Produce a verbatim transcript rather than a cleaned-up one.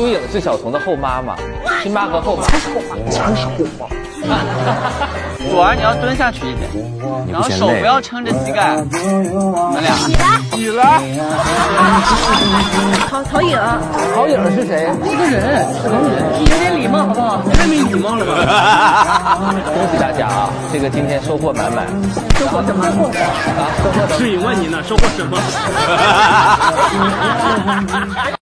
朱颖是小童的后妈妈，亲妈和后妈。才是后妈，才是后妈。 果儿，你要蹲下去一点，然后手不要撑着膝盖。咱俩起来， 起来。 陶陶颖， 陶颖是谁？ 是个人，是个人，有点礼貌好不好？太没礼貌了吧！ 恭喜大家啊，这个今天收获满满。 收获什么？收获啊，收获。 是问你呢，收获什么？